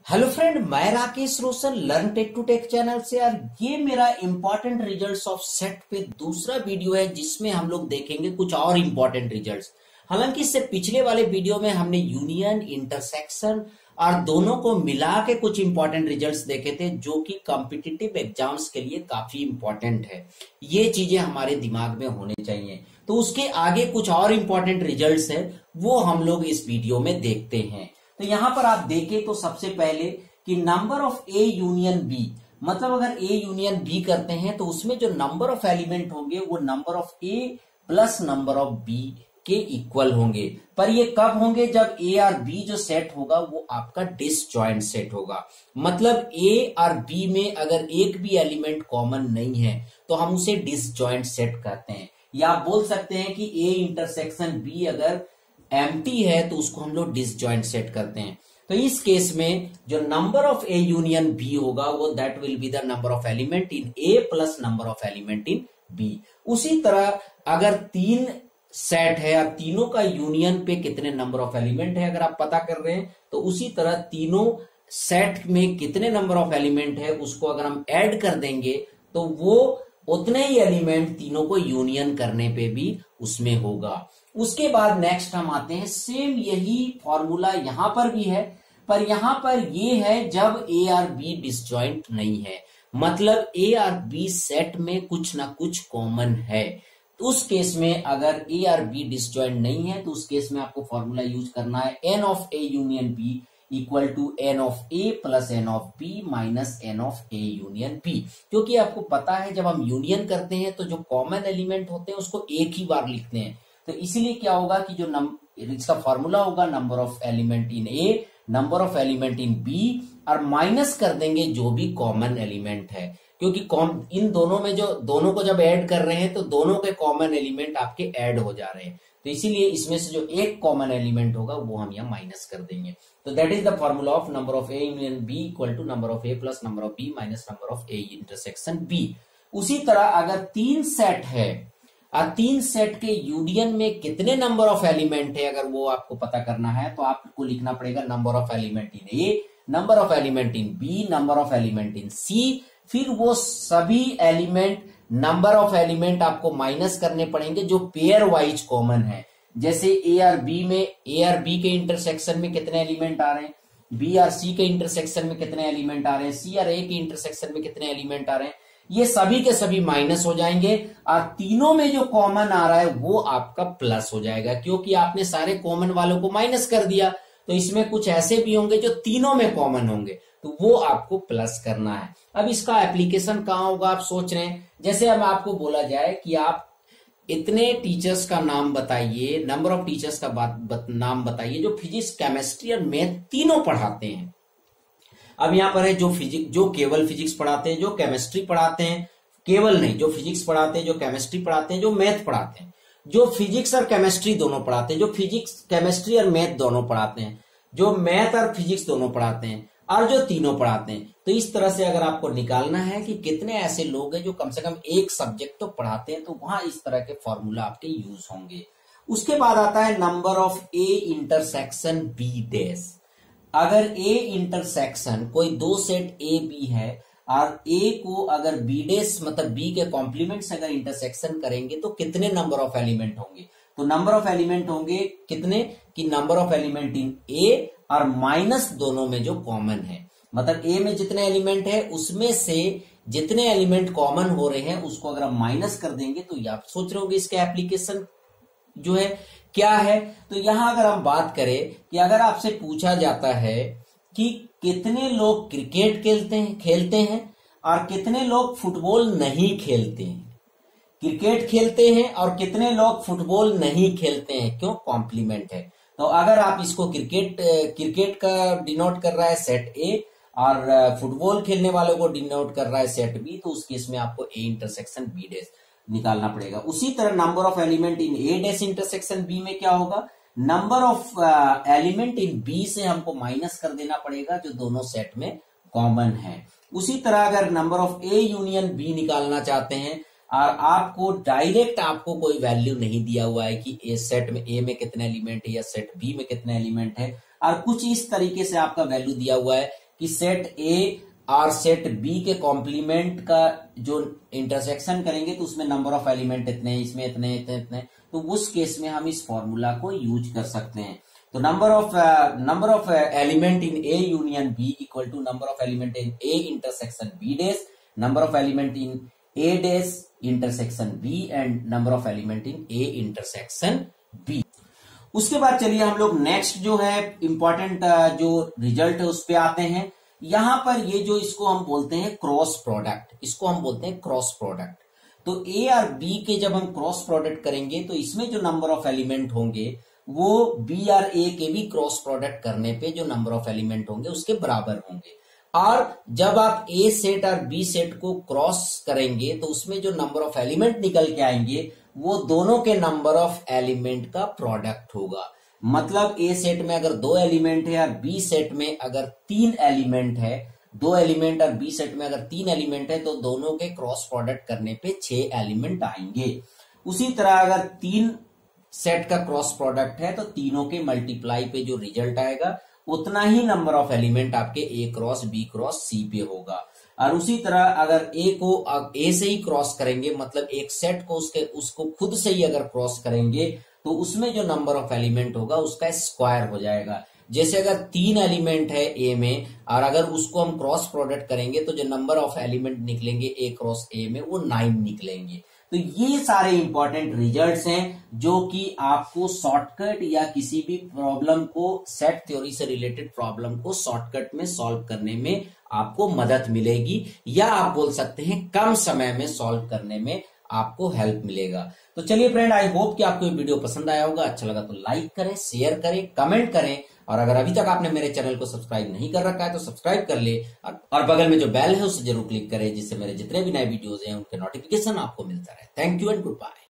Hello friend, मैं Rakesh Roshan learn tech to tech channel से। यार ये मेरा इंपॉर्टेंट रिजल्ट्स ऑफ सेट पे दूसरा वीडियो है जिसमें हम लोग देखेंगे कुछ और इंपॉर्टेंट रिजल्ट्स। हालांकि इससे पिछले वाले वीडियो में हमने यूनियन, इंटरसेक्शन और दोनों को मिला के कुछ इंपॉर्टेंट रिजल्ट्स देखे थे जो कि कॉम्पिटिटिव एग्जाम्स के लिए काफी इंपॉर्टेंट है। ये चीजें हमारे दिमाग में होने चाहिए। तो उसके आगे कुछ और इंपॉर्टेंट रिजल्ट्स है वो हम लोग इस वीडियो में देखते हैं। तो यहां पर आप देखें तो सबसे पहले कि number of A union B, मतलब अगर ए यूनियन बी करते हैं तो उसमें जो नंबर ऑफ एलिमेंट होंगे वो number of A plus number of B के इक्वल होंगे। पर ये कब होंगे? जब ए और बी जो सेट होगा वो आपका डिसजॉइंट सेट होगा। मतलब ए और बी में अगर एक भी एलिमेंट कॉमन नहीं है तो हम उसे डिसजॉइंट सेट कहते हैं। या आप बोल सकते हैं कि ए इंटरसेक्शन बी अगर एम्प्टी है तो उसको हम लोग डिसजॉइंट सेट करते हैं। तो इस केस में जो number of A union B होगा वो that will be the number of element in A plus number of element in B. उसी तरह अगर तीन सेट है और तीनों का यूनियन पे कितने नंबर ऑफ एलिमेंट है अगर आप पता कर रहे हैं तो उसी तरह तीनों सेट में कितने नंबर ऑफ एलिमेंट है उसको अगर हम ऐड कर देंगे तो वो उतने ही एलिमेंट तीनों को यूनियन करने पे भी उसमें होगा। उसके बाद नेक्स्ट हम आते हैं, सेम यही फॉर्मूला यहां पर भी है, पर यहां पर ये है जब ए और बी डिसजॉइंट नहीं है, मतलब ए और बी सेट में कुछ ना कुछ कॉमन है। तो उस केस में अगर ए और बी डिसजॉइंट नहीं है तो उस केस में आपको फॉर्मूला यूज करना है N of A union B equal to N of A plus N of B minus N of A union B. क्योंकि आपको पता है जब हम यूनियन करते हैं तो जो कॉमन एलिमेंट होते हैं उसको एक ही बार लिखते हैं। तो इसीलिए क्या होगा कि जो इसका फॉर्मूला होगा number of element in A, number of element in B और माइनस कर देंगे जो भी कॉमन एलिमेंट है। क्योंकि इन दोनों में जो दोनों को जब ऐड कर रहे हैं तो दोनों के कॉमन एलिमेंट आपके ऐड हो जा रहे हैं। तो इसीलिए इसमें से जो एक कॉमन एलिमेंट होगा वो हम यहाँ माइनस कर देंगे। तो that is the formula of number of A union B equal to number of A plus number of B minus number of A intersection B. उसी तरह अगर तीन सेट है और तीन सेट के यूनियन में कितने नंबर ऑफ एलिमेंट है अगर वो आपको पता करना है तो आपको लिखना पड़ेगा number of element in A, number of element in B, number of element in C. फिर वो सभी एलिमेंट नंबर ऑफ एलिमेंट आपको माइनस करने पड़ेंगे जो पेयर वाइज कॉमन है। जैसे ए और बी में, ए और बी के इंटरसेक्शन में कितने एलिमेंट आ रहे हैं, बी और सी के इंटरसेक्शन में कितने एलिमेंट आ रहे हैं, सी और ए के इंटरसेक्शन में कितने एलिमेंट आ रहे हैं, ये सभी के सभी माइनस हो जाएंगे और तीनों में जो कॉमन आ रहा है वो आपका प्लस हो जाएगा। क्योंकि आपने सारे कॉमन वालों को माइनस कर दिया तो इसमें कुछ ऐसे भी होंगे जो तीनों में कॉमन होंगे तो वो आपको प्लस करना है। अब इसका एप्लीकेशन कहां होगा आप सोच रहे हैं? जैसे अब आपको बोला जाए कि आप इतने टीचर्स का नाम बताइए, नंबर ऑफ टीचर्स का नाम बताइए जो फिजिक्स, केमिस्ट्री और मैथ तीनों पढ़ाते हैं। अब यहां पर है जो केवल फिजिक्स पढ़ाते हैं, जो केमिस्ट्री पढ़ाते हैं, केवल नहीं, जो फिजिक्स पढ़ाते हैं, जो केमिस्ट्री पढ़ाते हैं, जो मैथ पढ़ाते हैं, जो फिजिक्स और केमिस्ट्री दोनों पढ़ाते हैं, जो फिजिक्स, केमिस्ट्री और मैथ दोनों पढ़ाते हैं, जो मैथ और फिजिक्स दोनों पढ़ाते हैं और जो तीनों पढ़ाते हैं। तो इस तरह से अगर आपको निकालना है कि कितने ऐसे लोग हैं जो कम से कम एक सब्जेक्ट तो पढ़ाते हैं तो वहां इस तरह के फॉर्मूला आपके यूज होंगे। उसके बाद आता है number of A intersection B dash. अगर ए इंटरसेक्शन कोई दो सेट ए बी है और ए को अगर बी डैश मतलब बी के कॉम्प्लीमेंट्स अगर इंटरसेक्शन करेंगे तो कितने नंबर ऑफ एलिमेंट होंगे? तो नंबर ऑफ एलिमेंट होंगे कितने कि number of element in A और माइनस दोनों में जो कॉमन है, मतलब ए में जितने एलिमेंट है उसमें से जितने एलिमेंट कॉमन हो रहे हैं उसको अगर हम माइनस कर देंगे तो आप सोच रहे होंगे इसके एप्लीकेशन जो है क्या है। तो यहां अगर हम बात करें कि अगर आपसे पूछा जाता है कि कितने लोग क्रिकेट खेलते हैं और कितने लोग फुटबॉल नहीं खेलते हैं, क्रिकेट खेलते हैं और कितने लोग फुटबॉल नहीं खेलते हैं, क्यों? कॉम्प्लीमेंट है। तो अगर आप इसको क्रिकेट का डिनोट कर रहा है सेट ए और फुटबॉल खेलने वालों को डिनोट कर रहा है सेट बी तो उस केस में आपको ए इंटरसेक्शन बी डैश निकालना पड़ेगा। उसी तरह number of element in A dash intersection B में क्या होगा? Number of element in B से हमको माइनस कर देना पड़ेगा जो दोनों सेट में कॉमन है। उसी तरह अगर number of A union B निकालना चाहते हैं और आपको डायरेक्ट आपको कोई वैल्यू नहीं दिया हुआ है कि ए सेट में ए में कितने एलिमेंट है या सेट बी में कितने एलिमेंट है, और कुछ इस तरीके से आपका वैल्यू दिया हुआ है कि सेट ए और सेट बी के कॉम्प्लीमेंट का जो इंटरसेक्शन करेंगे तो उसमें नंबर ऑफ एलिमेंट इतने, इसमें इतने इतने इतने, तो उस केस में हम इस फॉर्मूला को यूज कर सकते हैं। तो number of element in A union B equal to number of element in A intersection B dash, number of element in A dash intersection B and number of element in A intersection B. उसके बाद चलिए हम लोग next जो है important जो result है उस पे आते हैं। यहां पर ये जो इसको हम बोलते हैं क्रॉस प्रोडक्ट, इसको हम बोलते हैं क्रॉस प्रोडक्ट। तो ए और बी के जब हम क्रॉस प्रोडक्ट करेंगे तो इसमें जो नंबर ऑफ एलिमेंट होंगे वो बी और ए के भी क्रॉस प्रोडक्ट करने पे जो नंबर ऑफ एलिमेंट होंगे उसके बराबर होंगे। और जब आप ए सेट और बी सेट को क्रॉस करेंगे तो उसमें जो नंबर ऑफ एलिमेंट निकल के आएंगे वो दोनों के नंबर ऑफ एलिमेंट का प्रोडक्ट होगा। मतलब ए सेट में अगर 2 एलिमेंट है और बी सेट में अगर 3 एलिमेंट है, 2 एलिमेंट और बी सेट में अगर 3 एलिमेंट है तो दोनों के क्रॉस प्रोडक्ट करने पे 6 एलिमेंट आएंगे। उसी तरह अगर 3 सेट का क्रॉस प्रोडक्ट है तो तीनों के मल्टीप्लाई पे जो रिजल्ट आएगा उतना ही नंबर ऑफ एलिमेंट आपके A cross B cross C पे होगा। और उसी तरह अगर ए को ए से ही क्रॉस करेंगे, मतलब एक सेट को उसको खुद से ही अगर क्रॉस करेंगे तो उसमें जो नंबर ऑफ एलिमेंट होगा उसका स्क्वायर हो जाएगा। जैसे अगर 3 एलिमेंट है ए में और अगर उसको हम क्रॉस प्रोडक्ट करेंगे तो जो नंबर ऑफ एलिमेंट निकलेंगे ए क्रॉस ए में वो 9 निकलेंगे। तो ये सारे इंपॉर्टेंट रिजल्ट्स हैं जो कि आपको शॉर्टकट या किसी भी प्रॉब्लम को, सेट थ्योरी से रिलेटेड प्रॉब्लम को शॉर्टकट में सॉल्व करने में आपको मदद मिलेगी, या आप बोल सकते हैं कम समय में सॉल्व करने में आपको हेल्प मिलेगा। तो चलिए फ्रेंड, आई होप कि आपको ये वीडियो पसंद आया होगा। अच्छा लगा तो लाइक करें, शेयर करें, कमेंट करें, और अगर अभी तक आपने मेरे चैनल को सब्सक्राइब नहीं कर रखा है तो सब्सक्राइब कर ले और बगल में जो बेल है उसे जरूर क्लिक करें, जिससे मेरे जितने भी नए वीडियोस हैं उनके नोटिफिकेशन आपको मिलता रहे। Thank you and good bye.